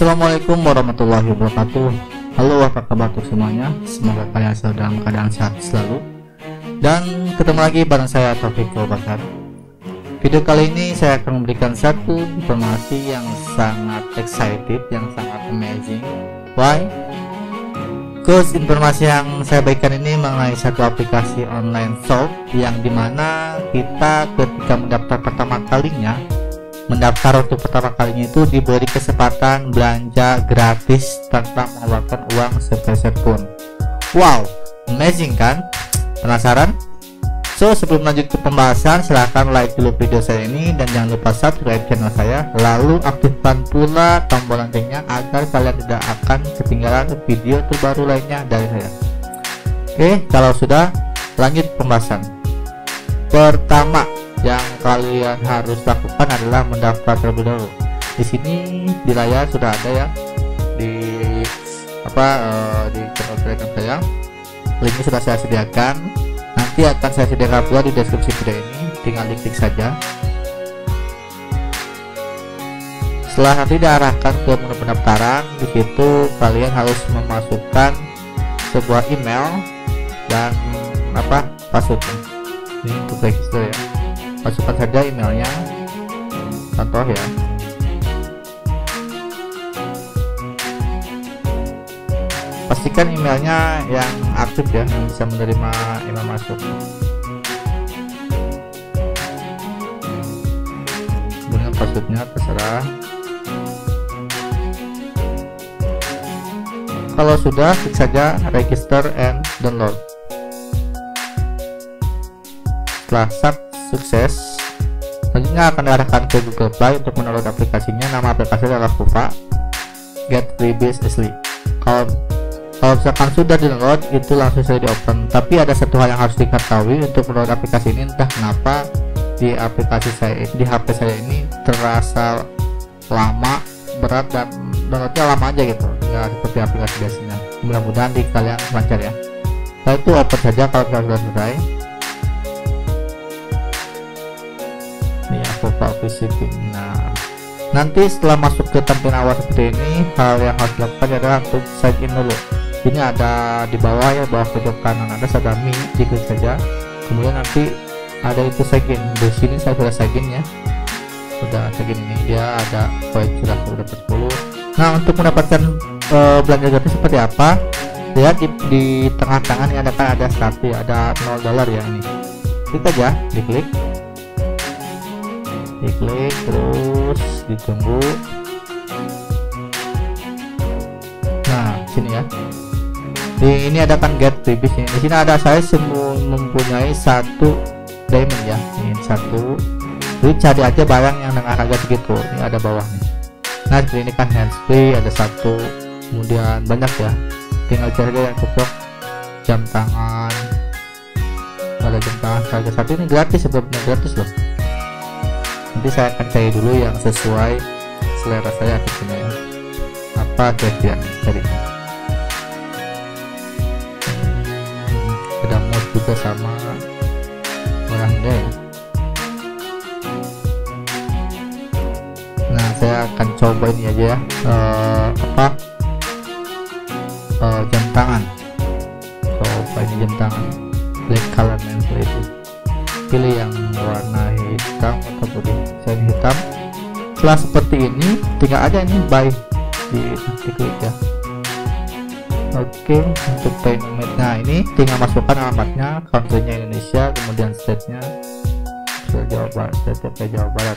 Assalamualaikum warahmatullahi wabarakatuh. Halo, apa kabar untuk semuanya? Semoga kalian selalu dalam keadaan sehat selalu. Dan ketemu lagi bareng saya Taufik Bakar. Video kali ini saya akan memberikan satu informasi yang sangat excited, yang sangat amazing. Why? Because informasi yang saya berikan ini mengenai satu aplikasi online shop yang dimana kita ketika mendaftar pertama kalinya itu diberi kesempatan belanja gratis tanpa mengeluarkan uang sepeser pun. Wow, amazing kan? Penasaran? So, sebelum lanjut ke pembahasan, silahkan like dulu video saya ini dan jangan lupa subscribe channel saya, lalu aktifkan pula tombol loncengnya agar kalian tidak akan ketinggalan video terbaru lainnya dari saya. Oke, kalau sudah, lanjut pembahasan. Pertama yang kalian harus lakukan adalah mendaftar terlebih dahulu. Di sini di layar sudah ada ya, di channel Telegram saya. Linknya sudah saya sediakan. Nanti akan saya sediakan pula di deskripsi video ini. Tinggal diklik saja. Setelah nanti diarahkan ke menu pendaftaran, di situ kalian harus memasukkan sebuah email dan passwordnya. Ini untuk register ya. Masukkan saja emailnya, contoh ya. Pastikan emailnya yang aktif ya, yang bisa menerima email masuk. Kemudian passwordnya terserah. Kalau sudah, klik saja register and download. Setelah sukses, selanjutnya akan diarahkan ke Google Play untuk mendownload aplikasinya. Nama aplikasi adalah Kuva Get Freebies Asli. Kalau misalkan sudah di-download, itu langsung saja di-open. Tapi ada satu hal yang harus diketahui untuk mendownload aplikasi ini. Entah kenapa di aplikasi saya, di HP saya ini terasa lama, berat, dan downloadnya lama aja gitu, nggak seperti aplikasi biasanya. Mudah-mudahan di kalian lancar ya. Setelah itu open saja kalau kalian sudah selesai. Nah, nanti setelah masuk ke tampilan awal seperti ini, hal yang harus dilakukan adalah untuk sign in dulu. Ini ada di bawah ya, bawah pojok kanan ada Me, diklik saja. Kemudian nanti ada itu sign in. Di sini saya sudah sign in ya, sudah sign in. Ini dia ada poin sudah 10. Nah, untuk mendapatkan belanja gratis seperti apa? Lihat di tengah-tengah ini ada satu, ada $0 ya. Ini klik aja, diklik terus ditunggu. Nah, sini ya, ini ada kan get freebies ini. Di sini ada saya mempunyai 1 diamond ya, ini 1. Jadi cari aja barang yang dengan harga segitu. Ini ada bawah nih. Nah, seperti ini kan handsfree ada 1, kemudian banyak ya, tinggal cari aja yang cocok. Jam tangan, ada jam tangan harga 1, ini gratis, sebenarnya gratis loh. Nanti saya akan cari dulu yang sesuai selera saya tentunya ya. Apa kira-kira tadi? Ada mouse juga sama orang deh. Nah, saya akan coba ini aja ya. Jam tangan. Coba ini jam tangan. Black color and itu. Pilih yang warna hitam atau putih. Saya hitam. Setelah seperti ini, tinggal aja ini buy, diklik ya. Oke, untuk payment, nah ini tinggal masukkan alamatnya, country-nya Indonesia, kemudian state-nya Jawa Barat, Jawa Barat.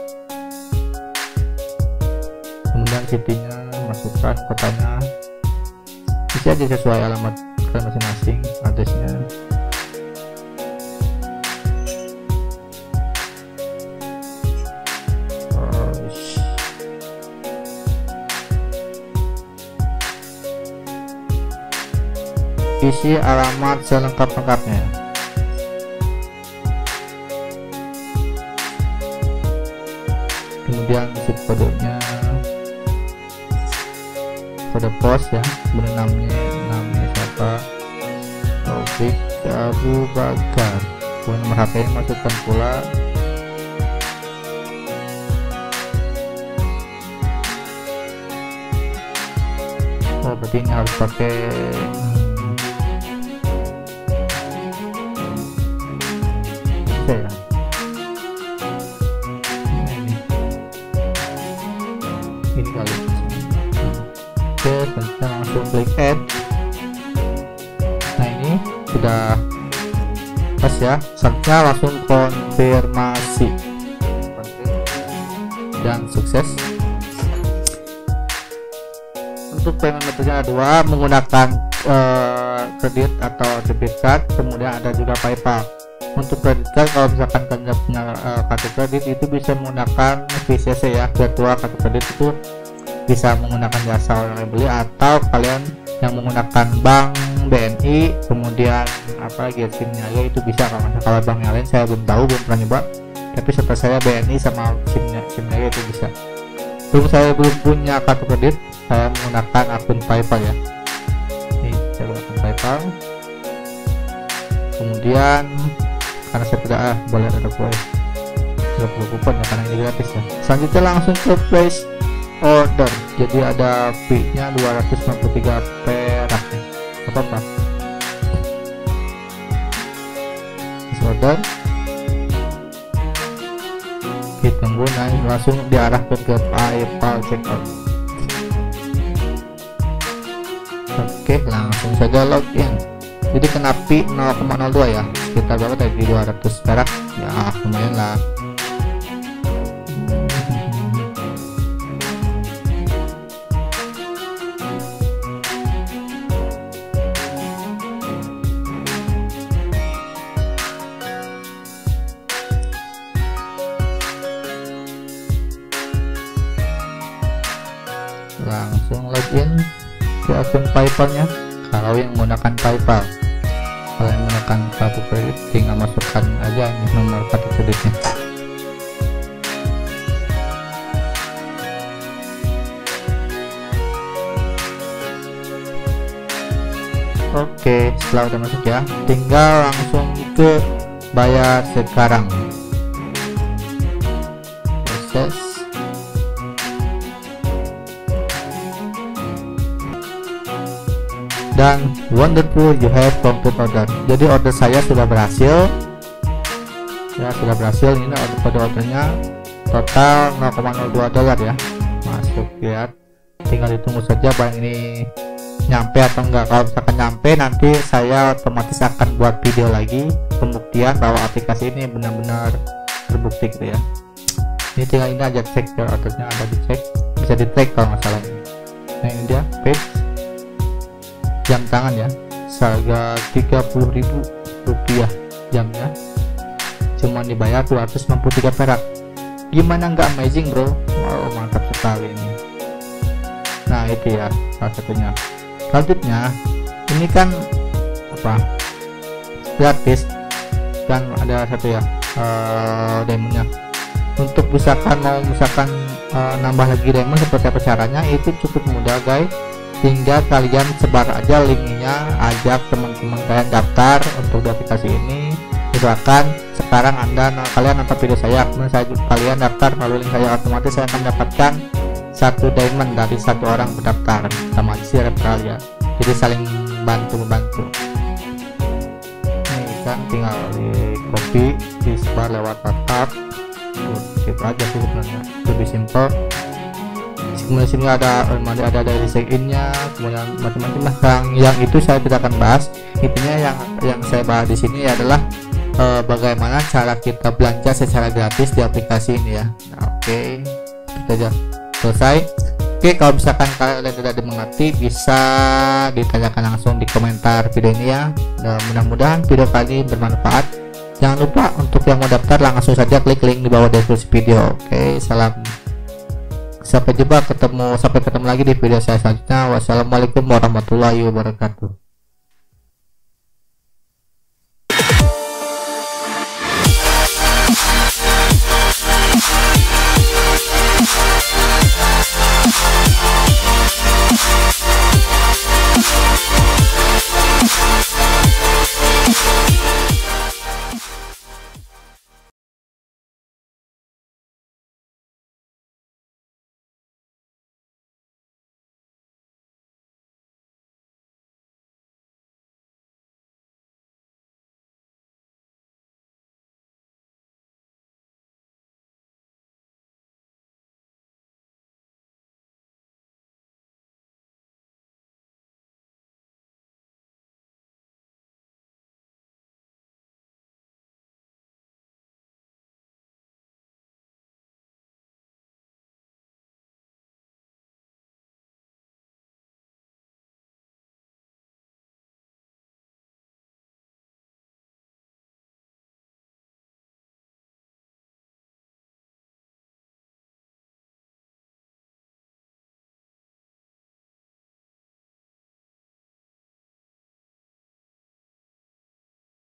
Kemudian city-nya masukkan, kotanya isi aja sesuai alamat masing-masing, address-nya. Isi alamat selengkap-lengkapnya. Kemudian isi kodenya, kode pos ya, kemudian namanya siapa, Taufik Abu Bakar. Kemudian nomor HP masukkan pula. Oh berarti ini harus pakai ya. Ini kali. Oke, kita langsung klik add. Nah ini sudah pas ya, selanjutnya langsung konfirmasi dan sukses. Untuk payment metodenya ada dua, menggunakan kredit atau debit card, kemudian ada juga PayPal. Untuk kredit card, kalau misalkan kalian punya kartu kredit itu bisa menggunakan VCC ya, virtual kartu kredit itu bisa menggunakan jasa orang yang beli, atau kalian yang menggunakan bank BNI, kemudian apa lagi SIM-nya ya itu bisa. Kalau bank yang lain saya belum tahu, belum pernah nyoba, tapi setelah saya BNI sama SIM-nya itu bisa. Terus saya belum punya kartu kredit, saya menggunakan akun PayPal ya. Ini saya gunakan PayPal. Kemudian karena saya tidak boleh ada kupon ya, karena ini gratis ya. Selanjutnya langsung ke place order. Jadi ada fee-nya 293 perak ya. Apa-apa. Place order. Kita tunggu, nah langsung diarahkan ke PayPal checkout. Oke, langsung saja login. Jadi kena fee 0,02 ya, sekitar berapa tadi, 200 perak ya, lumayan lah. Langsung login ke akun PayPal-nya kalau yang menggunakan PayPal. Kalau yang menggunakan kartu kredit tinggal masukkan aja ini nomor kartu kreditnya. Oke, setelah udah masuk ya, tinggal langsung ke bayar sekarang. Proses. Dan wonderful, you have complete order. Jadi order saya sudah berhasil ya, sudah berhasil. Ini ordernya total 0,02 dolar ya, masuk ya. Tinggal ditunggu saja barang ini nyampe atau enggak. Kalau misalkan nyampe, nanti saya otomatis akan buat video lagi pembuktian bahwa aplikasi ini benar-benar terbukti gitu ya. Ini tinggal ini aja cek ya, ordernya ada dicek, bisa di track kalau nggak salah. Nah ini dia page jam tangan ya, seharga 30.000 rupiah jamnya, cuma dibayar 293 perak. Gimana nggak amazing bro? Wow, mantap sekali ini. Nah itu ya salah satunya. Selanjutnya ini kan apa, gratis, dan ada satu ya diamondnya. Untuk misalkan mau nambah lagi diamond, seperti apa caranya? Itu cukup mudah guys, tinggal kalian sebar aja linknya, ajak teman-teman kalian daftar untuk di aplikasi ini. Misalkan sekarang kalian nonton video saya, kemudian kalian daftar melalui link saya, otomatis saya akan mendapatkan 1 diamond dari 1 orang berdaftar, sama si referral ya. Jadi saling bantu-bantu. Ini kan tinggal di copy, disebar lewat WhatsApp, gitu aja sih sebenarnya, lebih simple. Kemudian sini ada dari check-innya, kemudian macam-macam yang itu saya tidak akan bahas. Intinya yang saya bahas di sini adalah bagaimana cara kita belanja secara gratis di aplikasi ini ya. Nah, oke, itu aja, selesai. Oke, kalau misalkan kalian tidak dimengerti, bisa ditanyakan langsung di komentar video ini ya. Dan mudah-mudahan video kali ini bermanfaat. Jangan lupa untuk yang mau daftar langsung saja klik link di bawah deskripsi video. Oke, sampai ketemu lagi di video saya selanjutnya. Wassalamualaikum warahmatullahi wabarakatuh.